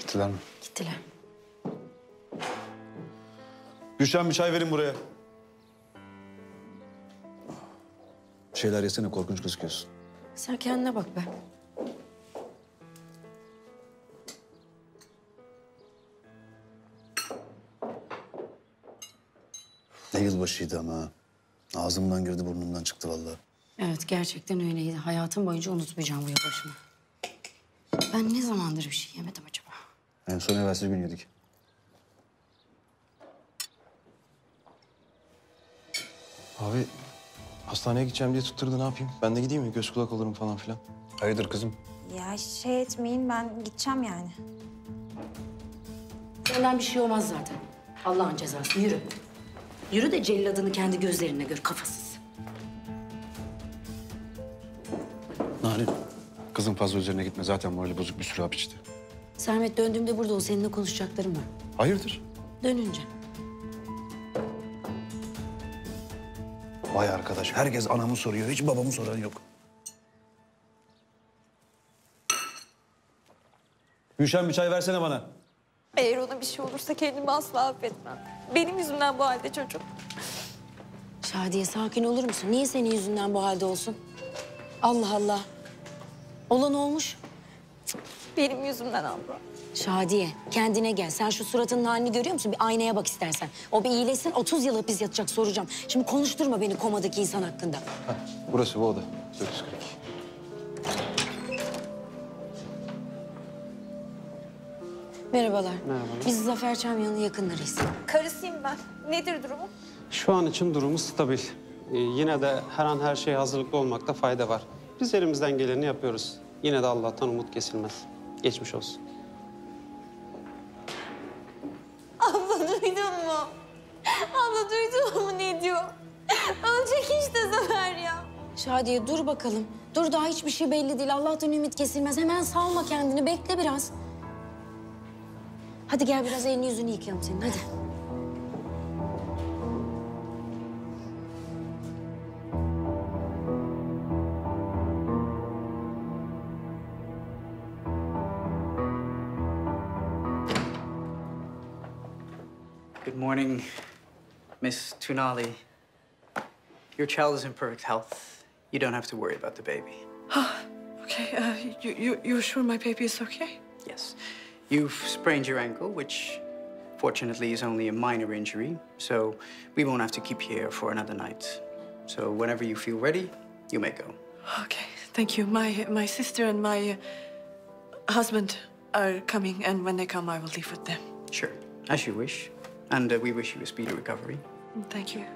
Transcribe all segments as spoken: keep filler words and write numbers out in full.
Gittiler mi? Gittiler. Gülşen bir çay verin buraya. Bir şeyler yesene, korkunç gözüküyorsun. Sen kendine bak be. Ne yılbaşıydı ama ha. Ağzımdan girdi, burnumdan çıktı vallahi. Evet, gerçekten öyleydi. Hayatım boyunca unutmayacağım bu yılbaşını. Ben ne zamandır bir şey yemedim acaba? En son evvelsi gün yedik. Abi hastaneye gideceğim diye tutturdu, ne yapayım? Ben de gideyim mi? Göz kulak olurum falan filan. Hayırdır kızım? Ya şey etmeyin, ben gideceğim yani. Senden bir şey olmaz zaten. Allah'ın cezası. Yürü. Yürü de celladını kendi gözlerine gör, kafasız. Narin, kızın fazla üzerine gitme. Zaten morali bozuk, bir sürü hap içti. Sermet, döndüğümde burada ol. Seninle konuşacaklarım var. Hayırdır? Dönünce. Vay arkadaş, herkes anamı soruyor. Hiç babamı soran yok. Gülşen bir çay versene bana. Eğer ona bir şey olursa kendimi asla affetmem. Benim yüzümden bu halde çocuk. Şadiye, sakin olur musun? Niye senin yüzünden bu halde olsun? Allah Allah. Olan olmuş. Benim yüzümden abla. Şadiye, kendine gel. Sen şu suratının halini görüyor musun? Bir aynaya bak istersen. O bir iyileşsin, otuz yıl hapis yatacak, soracağım. Şimdi konuşturma beni komadaki insan hakkında. Heh, burası bu oda. dört yüz kırk iki. Merhabalar. Merhabalar. Biz Zafer Çamyan'ın yakınlarıyız. Karısıyım ben. Nedir durumu? Şu an için durumu stabil. Ee, yine de her an her şeye hazırlıklı olmakta fayda var. Biz elimizden geleni yapıyoruz. Yine de Allah'tan umut kesilmez. Geçmiş olsun. Abla duydun mu? Abla duydun mu ne diyor? Ölecek işte Zafer ya. Şadiye dur bakalım. Dur, daha hiçbir şey belli değil. Allah'tan ümit kesilmez. Hemen salma kendini, bekle biraz. Hadi gel biraz elini yüzünü yıkayalım senin, hadi. Good morning, Miss Tunali. Your child is in perfect health. You don't have to worry about the baby. Okay, uh, you, you, you're sure my baby is okay? Yes. You've sprained your ankle, which fortunately is only a minor injury, so we won't have to keep you here for another night. So whenever you feel ready, you may go. Okay, thank you. My, my sister and my uh, husband are coming, and when they come, I will leave with them. Sure, as you wish. And uh, we wish you a speedy recovery. Thank you.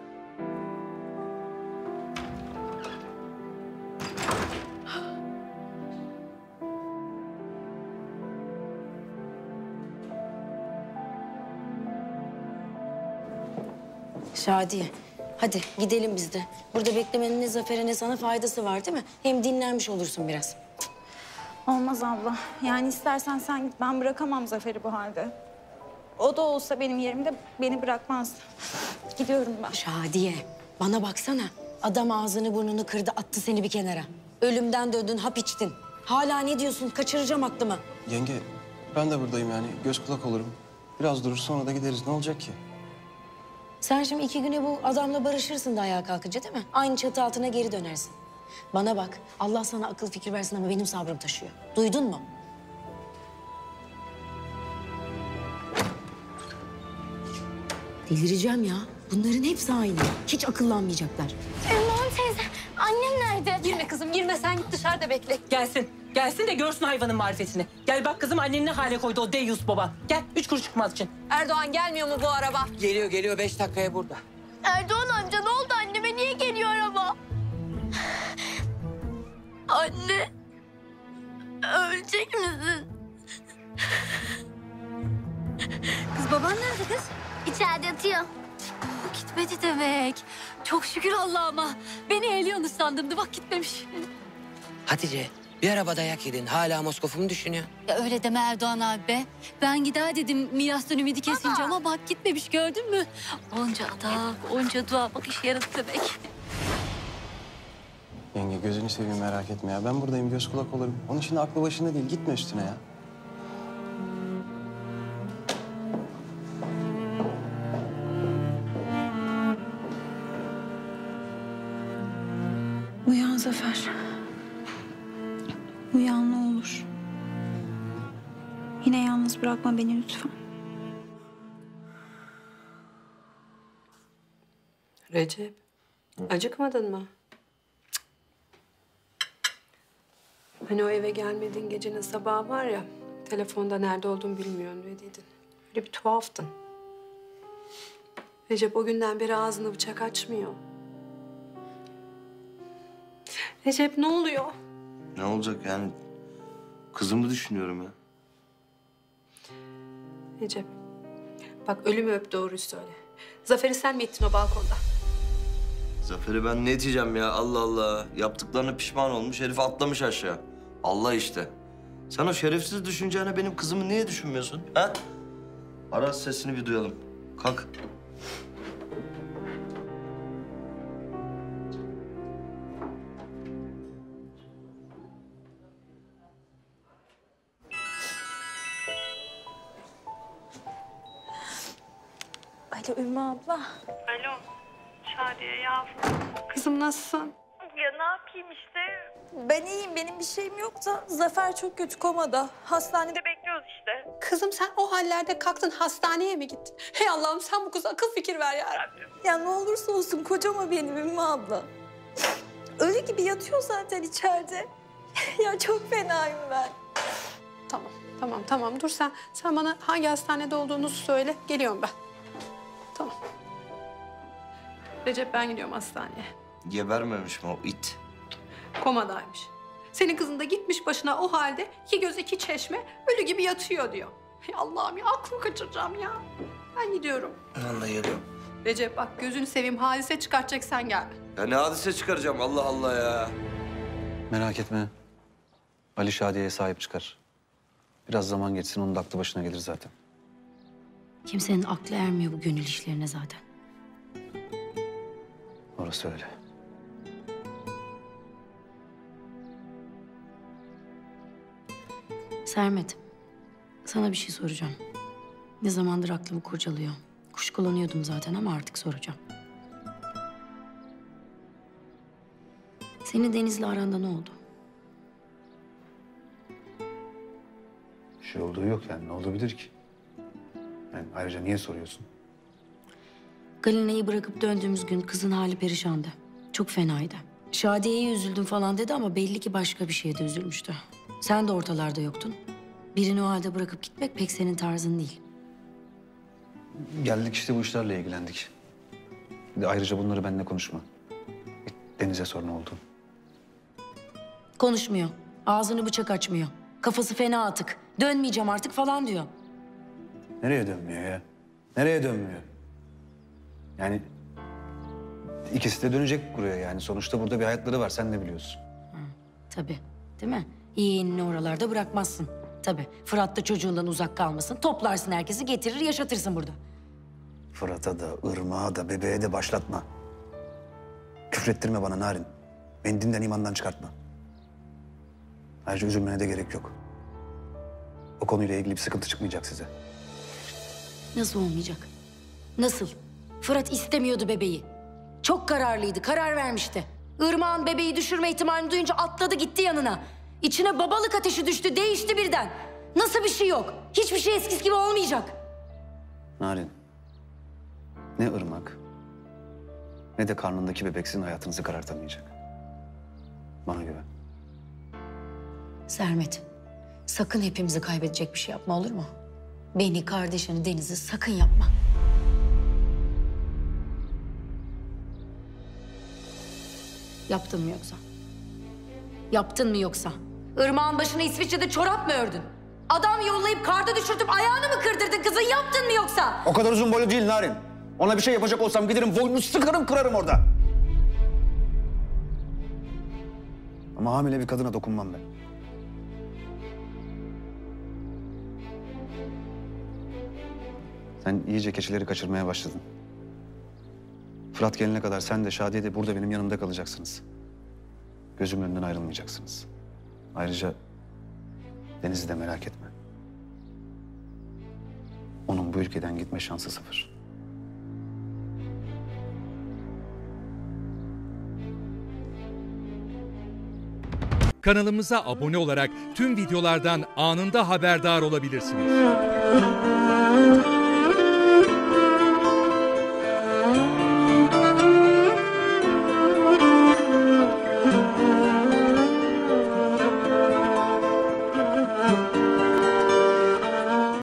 Şadiye, hadi gidelim biz de. Burada beklemenin ne Zafer'e ne sana faydası var değil mi? Hem dinlenmiş olursun biraz. Olmaz abla. Yani istersen sen git. Ben bırakamam Zafer'i bu halde. O da olsa benim yerimde beni bırakmaz. Gidiyorum ben. Şadiye, bana baksana. Adam ağzını burnunu kırdı, attı seni bir kenara. Ölümden döndün, hap içtin. Hala ne diyorsun? Kaçıracağım aklımı. Yenge, ben de buradayım yani. Göz kulak olurum. Biraz durur, sonra da gideriz. Ne olacak ki? Sen şimdi iki güne bu adamla barışırsın da ayağa kalkınca değil mi? Aynı çatı altına geri dönersin. Bana bak, Allah sana akıl fikir versin ama benim sabrım taşıyor. Duydun mu? Delireceğim ya. Bunların hepsi aynı. Hiç akıllanmayacaklar. Erman teyze, annem nerede? Girme kızım, girme. Sen git dışarıda bekle. Gelsin. Gelsin de görsün hayvanın marifetini. Gel bak kızım, anneni ne hale koydu o deyyus baban. Gel, üç kuruş çıkmaz için. Erdoğan gelmiyor mu bu araba? Geliyor, geliyor. Beş dakikaya burada. Erdoğan amca ne oldu anneme? Niye geliyor araba? Anne, ölecek misin? Kız baban nerede kız? İçeride yatıyor. Gitmedi demek. Çok şükür Allah'ıma. Beni eğliyorsunuz sandımdı. Bak gitmemiş. Hatice, bir araba dayak yedin. Hala Moskof'u mu düşünüyorsun? Ya öyle deme Erdoğan abi be. Ben gider dedim mirastan ümidi kesince ama bak gitmemiş gördün mü? Onca adam, onca dua bak işe yaradı demek. Yenge gözünü seveyim, merak etme ya. Ben buradayım, göz kulak olurum. Onun şimdi aklı başında değil. Gitme üstüne ya. Uyan Zafer. Uyan ne olur. Yine yalnız bırakma beni lütfen. Recep, acıkmadın mı? Hani o eve gelmediğin gecenin sabahı var ya, telefonda nerede olduğunu bilmiyorum dediydin. Öyle bir tuhaftın. Recep o günden beri ağzını bıçak açmıyor. Recep ne oluyor? Ne olacak yani? Kızımı düşünüyorum ya. Recep, bak ölümü öp doğruyu söyle. Zafer'i sen mi ettin o balkonda? Zafer'i ben ne diyeceğim ya? Allah Allah. Yaptıklarına pişman olmuş, herif atlamış aşağı. Allah işte. Sen o şerefsiz düşüneceğine benim kızımı niye düşünmüyorsun? Ha? Aras sesini bir duyalım. Kalk. Alo Ümmü abla. Alo, Şadiye yavrum. Kızım nasılsın? Ya ne yapayım işte? Ben iyiyim, benim bir şeyim yok da Zafer çok kötü komada. Hastanede Bekliyoruz işte. Kızım sen o hallerde kalktın hastaneye mi gittin? Hey Allah'ım sen bu kıza akıl fikir ver ya Rabbim. Ya ne olursa olsun kocama benim Ümmü abla. Ölü gibi yatıyor zaten içeride. Ya çok fenayım ben. Tamam, tamam, tamam. Dur sen, sen bana hangi hastanede olduğunu söyle. Geliyorum ben. Tamam. Recep ben gidiyorum hastaneye. Gebermemiş mi o it? Komadaymış. Senin kızın da gitmiş başına o halde iki göz iki çeşme ölü gibi yatıyor diyor. Hey Allah'ım ya aklımı kaçıracağım ya. Ben gidiyorum. Vallahi geliyorum. Recep bak gözünü seveyim hadise çıkartacaksan gelme. Ya ne hadise çıkaracağım Allah Allah ya. Merak etme. Ali Şadiye'ye sahip çıkar. Biraz zaman geçsin, onun da aklı başına gelir zaten. Kimsenin aklı ermiyor bu gönül işlerine zaten. Orası öyle. Sermet, sana bir şey soracağım. Ne zamandır aklımı kurcalıyor. Kuşkulanıyordum zaten ama artık soracağım. Senin Deniz'le aranda ne oldu? Bir şey olduğu yok yani. Ne olabilir ki? Yani ayrıca niye soruyorsun? Galina'yı bırakıp döndüğümüz gün kızın hali perişandı. Çok fenaydı. Şadiye'ye üzüldüm falan dedi ama belli ki başka bir şeye de üzülmüştü. Sen de ortalarda yoktun. Birini o halde bırakıp gitmek pek senin tarzın değil. Geldik işte bu işlerle ilgilendik. Bir de ayrıca bunları benimle konuşma. Deniz'e sor ne oldu? Konuşmuyor. Ağzını bıçak açmıyor. Kafası fena atık. Dönmeyeceğim artık falan diyor. Nereye dönmüyor ya? Nereye dönmüyor? Yani ikisi de dönecek buraya yani. Sonuçta burada bir hayatları var. Sen de biliyorsun. Tabii. Değil mi? Yeğenini oralarda bırakmazsın. Tabii. Fırat da çocuğundan uzak kalmasın. Toplarsın herkesi, getirir, yaşatırsın burada. Fırat'a da, Irmak'a da, bebeğe de başlatma. Küfrettirme bana Narin. Beni dinden imandan çıkartma. Ayrıca üzülmene de gerek yok. O konuyla ilgili bir sıkıntı çıkmayacak size. Nasıl olmayacak? Nasıl? Fırat istemiyordu bebeği. Çok kararlıydı, karar vermişti. Irmak'ın bebeği düşürme ihtimalini duyunca atladı gitti yanına. İçine babalık ateşi düştü, değişti birden. Nasıl bir şey yok? Hiçbir şey eskisi gibi olmayacak. Narin, ne Irmak ne de karnındaki bebek sizin hayatınızı karartamayacak. Bana güven. Sermet, sakın hepimizi kaybedecek bir şey yapma olur mu? Beni, kardeşini, Deniz'i sakın yapma. Yaptın mı yoksa? Yaptın mı yoksa? Irmak'ın başına İsviçre'de çorap mı ördün? Adam yollayıp karda düşürtüp ayağını mı kırdırdın kızın? Yaptın mı yoksa? O kadar uzun boylu değil Narin. Ona bir şey yapacak olsam giderim boynunu sıkarım kırarım orada. Ama hamile bir kadına dokunmam ben. Sen iyice keçileri kaçırmaya başladın. Fırat gelene kadar sen de Şadiye de burada benim yanımda kalacaksınız. Gözümün önünden ayrılmayacaksınız. Ayrıca Deniz'i de merak etme. Onun bu ülkeden gitme şansı sıfır. Kanalımıza abone olarak tüm videolardan anında haberdar olabilirsiniz.